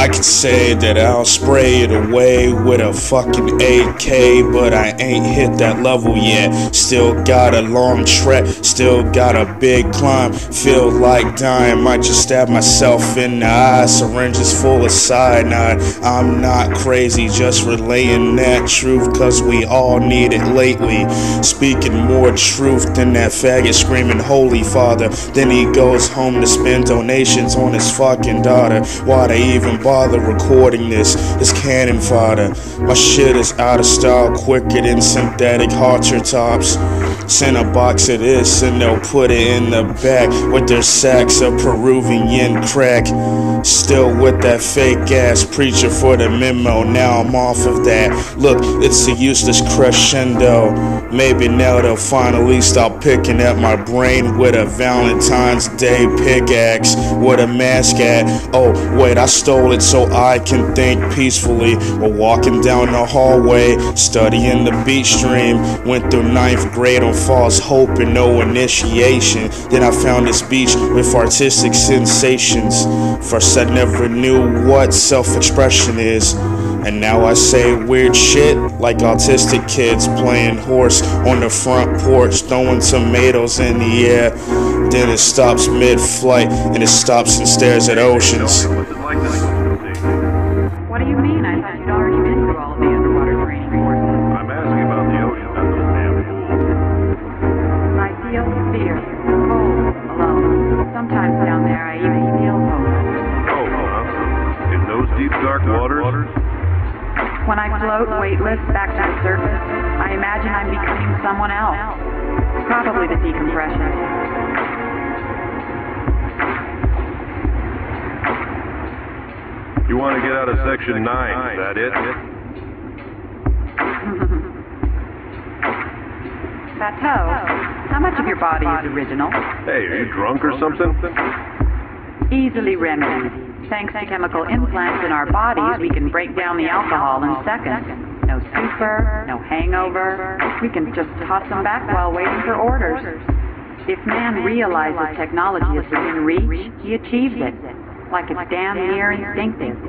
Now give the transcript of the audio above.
I could say that I'll spray it away with a fucking AK, but I ain't hit that level yet. Still got a long trek, still got a big climb. Feel like dying, might just stab myself in the eye. Syringes full of cyanide. I'm not crazy, just relaying that truth, cause we all need it lately. Speaking more truth than that faggot screaming Holy Father. Then he goes home to spend donations on his fucking daughter. Why they even bother recording this? It's cannon fodder. My shit is out of style, quicker than synthetic halter tops. Send a box of this and they'll put it in the back with their sacks of Peruvian crack. Still with that fake ass preacher for the memo. Now I'm off of that. Look, it's a useless crescendo. Maybe now they'll finally stop picking at my brain with a Valentine's Day pickaxe with a mask at. Oh wait, I stole it so I can think peacefully. While walking down the hallway, studying the beach stream. Went through 9th grade on false hope and no initiation. Then I found this beach with artistic sensations. First I never knew what self-expression is, and now I say weird shit like autistic kids playing horse on the front porch, throwing tomatoes in the air. Then it stops mid-flight and it stops and stares at oceans. What do you mean? I thought you'd already been through all of the underwater training courses. I'm asking about the ocean, not those damn pools. I feel fear, cold, alone. Sometimes down there I even feel hope. Oh, in those deep, dark waters? When I float weightless back to the surface, I imagine I'm becoming someone else. Probably the decompression. You want to get out of Section 9, is that it? Bateau, how much of your body is original? Hey, are you drunk or something? Easily remedied. Thanks to chemical implants in our bodies, we can break down the alcohol in seconds. No super, no hangover. We can just toss them back while waiting for orders. If man realizes technology is within reach, he achieves it. Like it's damn near instinctive.